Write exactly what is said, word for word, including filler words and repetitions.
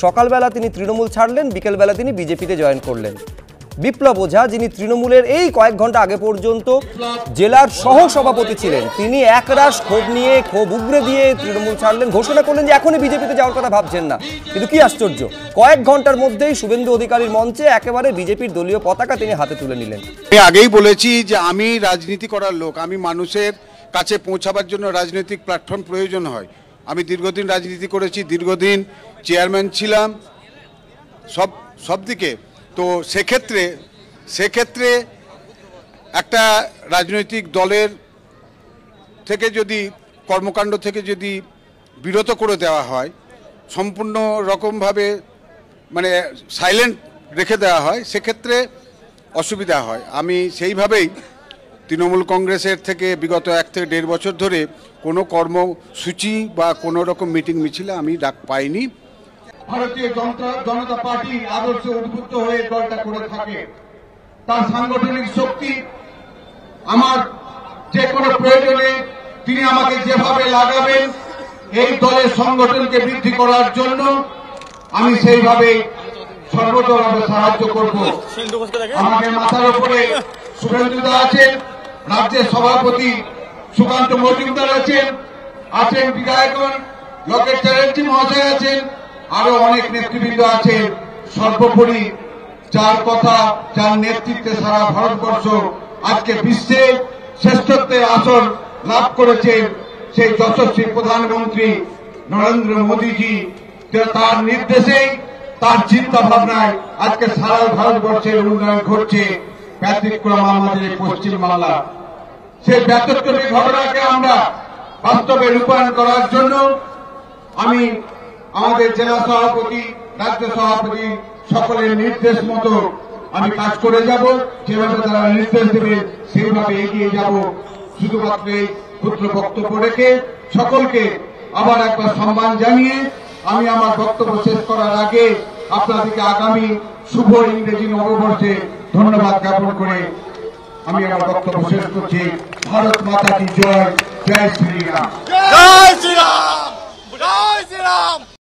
সকালবেলা তিনি তৃণমূল ছাড়লেন, বিকেলবেলা তিনি বিজেপিতে জয়েন করলেন। বিপ্লব ওঝা, যিনি তৃণমূলের এই কয়েক ঘন্টা আগে পর্যন্ত জেলার সহ সভাপতি ছিলেন, তিনি একরাশ ক্ষোভ নিয়ে ক্ষোভ উগরে দিয়ে তৃণমূল ছাড়লেন, ঘোষণা করলেন যে এখনই বিজেপিতে যাওয়ার কথা ভাবছেন না। কিন্তু কি আশ্চর্য, কয়েক ঘন্টার মধ্যেই শুভেন্দু অধিকারীর মঞ্চে একেবারে বিজেপির দলীয় পতাকা তিনি হাতে তুলে নিলেন। আমি আগেই বলেছি যে আমি রাজনীতি করার লোক, আমি মানুষের কাছে পৌঁছাবার জন্য রাজনৈতিক প্ল্যাটফর্ম প্রয়োজন হয়। আমি দীর্ঘদিন রাজনীতি করেছি, দীর্ঘদিন চেয়ারম্যান ছিলাম সব সব দিকে। তো সেক্ষেত্রে সেক্ষেত্রে একটা রাজনৈতিক দলের থেকে যদি কর্মকাণ্ড থেকে যদি বিরত করে দেওয়া হয়, সম্পূর্ণ রকমভাবে মানে সাইলেন্ট রেখে দেওয়া হয়, সেক্ষেত্রে অসুবিধা হয়। আমি সেইভাবেই তৃণমূল কংগ্রেসের থেকে বিগত এক থেকে দেড় বছর ধরে কোনো কর্মসূচি বা কোনো রকম মিটিং মিছিলে আমি ডাক পাইনি। ভারতীয় জনতা পার্টি আদর্শে উদ্বুদ্ধ হয়ে দলটা করে থাকে। তার সাংগঠনিক শক্তি, আমার যে কোনো প্রয়োজনে তিনি আমাকে যেভাবে লাগাবেন এই দলের সংগঠনকে বৃদ্ধি করার জন্য, আমি সেইভাবে সর্বতভাবে সাহায্য করব। আমাকে মাথার উপরে শুভেন্দুদা আছেন, রাজ্যের সভাপতি সুকান্ত মজুমদার আছেন, আছেন বিধায়কগণ লকেট চ্যাটার্জি মহাশয় আছেন, আরো অনেক নেতৃবৃন্দ আছেন। সর্বোপরি যার কথা, যার নেতৃত্বে সারা ভারতবর্ষ আজকে বিশ্বে শ্রেষ্ঠত্বের আসন লাভ করেছেন, সেই যশস্বী প্রধানমন্ত্রী নরেন্দ্র মোদীজি, তার নির্দেশেই, তার চিন্তা ভাবনায় আজকে সারা ভারতবর্ষের উন্নয়ন ঘটছে। ব্যতিক্রম আমাদের পশ্চিম বাংলা। সেই ব্যতিক্রমী ঘটনাকে আমরা বাস্তবে রূপায়ণ করার জন্য আমি আমাদের জেলা সভাপতি, রাজ্য সভাপতি সকলের নির্দেশ মতো আমি কাজ করে যাব। যেভাবে তারা নির্দেশ দেবে সেইভাবে এগিয়ে যাব। শুধুমাত্র এই ক্ষুদ্র বক্তব্য রেখে সকলকে আবার একবার সম্মান জানিয়ে আমি আমার বক্তব্য শেষ করার আগে আপনাদেরকে আগামী শুভ ইংরেজি নববর্ষে ধন্যবাদ জ্ঞাপন করে আমি আমার বক্তব্য শেষ করছি। ভারত মাতা কি জয়, জয় শ্রীরাম। জয় শ্রীরাম, জয় শ্রীরাম।